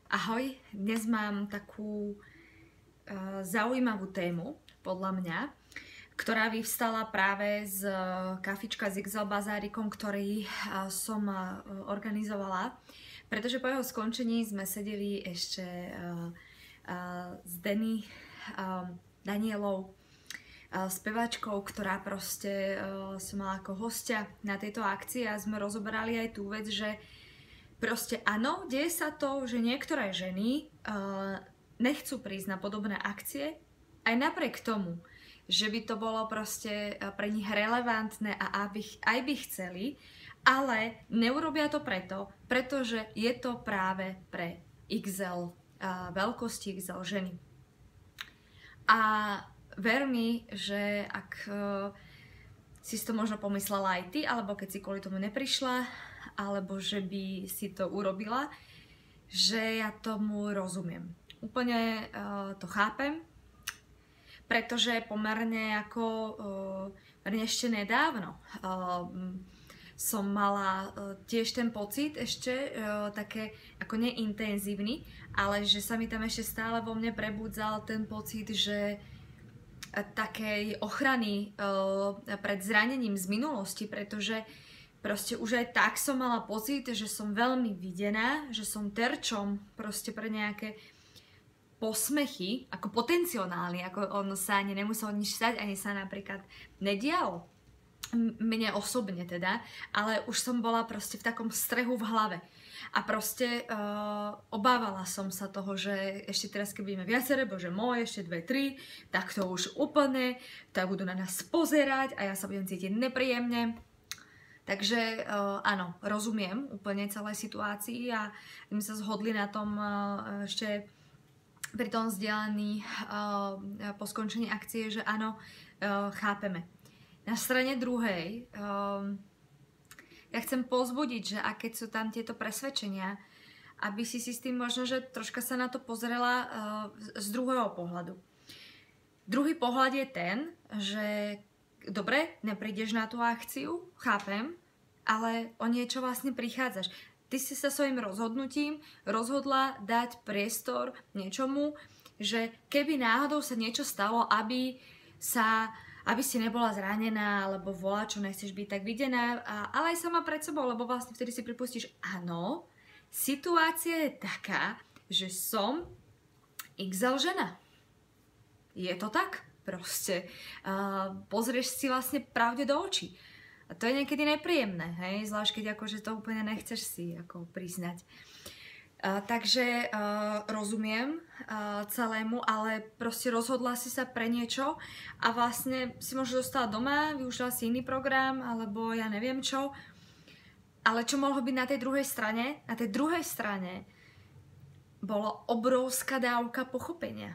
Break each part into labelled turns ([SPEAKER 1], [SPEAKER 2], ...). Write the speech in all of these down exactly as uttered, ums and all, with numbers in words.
[SPEAKER 1] Ahoj, dnes mám takú uh, zaujímavú tému, podľa mňa, ktorá vyvstala práve z uh, kafička s Excel bazárikom, ktorý uh, som uh, organizovala, pretože po jeho skončení sme sedeli ešte uh, uh, s Denny, uh, Danielou, uh, spevačkou, ktorá proste uh, som mala ako hostia na tejto akcii a sme rozoberali aj tú vec, že proste áno, deje sa to, že niektoré ženy uh, nechcú prísť na podobné akcie, aj napriek tomu, že by to bolo proste pre nich relevantné a aby, aj by chceli, ale neurobia to preto, pretože je to práve pre iks el, uh, veľkosti iks el ženy. A ver mi, že ak uh, si to možno pomyslela aj ty, alebo keď si kvôli tomu neprišla, alebo že by si to urobila, že ja tomu rozumiem. Úplne uh, to chápem, pretože pomerne ako uh, ešte nedávno uh, som mala uh, tiež ten pocit, ešte uh, také ako neintenzívny, ale že sa mi tam ešte stále vo mne prebudzal ten pocit, že uh, takej ochrany uh, pred zranením z minulosti, pretože proste už aj tak som mala pocit, že som veľmi videná, že som terčom proste pre nejaké posmechy, ako potenciálne, ako on sa ani nemusel nič stať, ani sa napríklad nedialo. Mne osobne teda, ale už som bola proste v takom strehu v hlave. A proste uh, obávala som sa toho, že ešte teraz, keď budeme viaceré, bože môj, ešte dve, tri, tak to už úplne, tak budú na nás pozerať a ja sa budem cítiť nepríjemne. Takže uh, áno, rozumiem úplne celej situácii a my sa zhodli na tom uh, ešte pri tom vzdielaní uh, po skončení akcie, že áno, uh, chápeme. Na strane druhej uh, ja chcem povzbudiť, že aké sú tam tieto presvedčenia, aby si si s tým možno, že troška sa na to pozrela uh, z druhého pohľadu. Druhý pohľad je ten, že dobre, neprídeš na tú akciu, chápem, ale o niečo vlastne prichádzaš. Ty si sa svojím rozhodnutím rozhodla dať priestor niečomu, že keby náhodou sa niečo stalo, aby sa, aby si nebola zranená, alebo volá, čo nechceš byť tak videná, ale aj sama pred sebou, lebo vlastne vtedy si pripustíš, áno, situácia je taká, že som iks el žena. Je to tak? Proste uh, pozrieš si vlastne pravde do očí. A to je niekedy nepríjemné, hej? Zvlášť keď akože to úplne nechceš si ako priznať. Uh, takže uh, rozumiem uh, celému, ale proste rozhodla si sa pre niečo a vlastne si možno zostala doma, využila si iný program, alebo ja neviem čo. Ale čo mohlo byť na tej druhej strane? Na tej druhej strane bolo obrovská dávka pochopenia.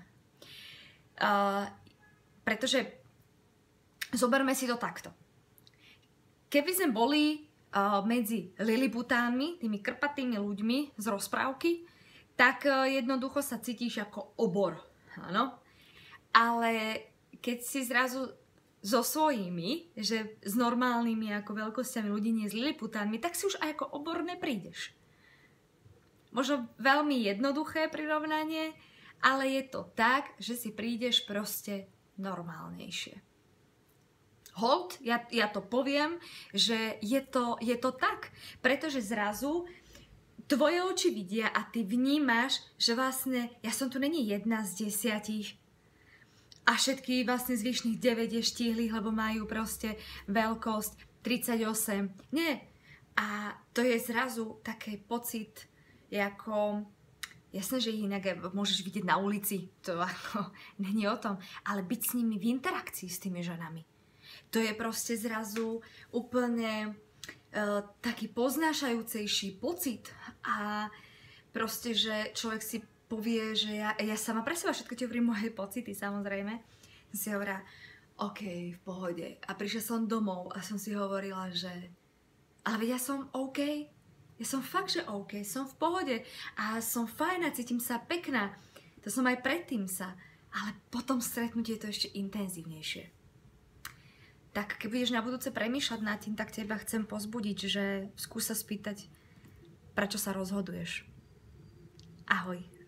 [SPEAKER 1] Uh, Pretože zoberme si to takto. Keby sme boli uh, medzi liliputánmi, tými krpatými ľuďmi z rozprávky, tak uh, jednoducho sa cítiš ako obor. Áno? Ale keď si zrazu so svojimi, že s normálnymi ako veľkosťami ľudí, nie s liliputánmi, tak si už aj ako obor neprídeš. Možno veľmi jednoduché prirovnanie, ale je to tak, že si prídeš proste normálnejšie. Hold, ja, ja to poviem, že je to, je to tak, pretože zrazu tvoje oči vidia a ty vnímaš, že vlastne ja som tu není jedna z desiatich a všetky vlastne zvyšných deväť je štíhlych, lebo majú proste veľkosť tridsaťosem. Nie. A to je zrazu taký pocit, ako jasné, že ich inak môžeš vidieť na ulici, to ako není o tom, ale byť s nimi v interakcii s tými ženami. To je proste zrazu úplne uh, taký poznášajúcejší pocit a proste, že človek si povie, že ja, ja sama pre seba všetko ti hovorím moje pocity, samozrejme. Som si hovorila, OK, v pohode. A prišla som domov a som si hovorila, že ale veď ja som OK. Ja som fakt, že OK, som v pohode a som fajn a cítim sa pekná. To som aj predtým sa, ale potom stretnutie je to ešte intenzívnejšie. Tak keď budeš na budúce premýšľať nad tým, tak teba chcem pozbudiť, že skús sa spýtať, prečo sa rozhoduješ. Ahoj.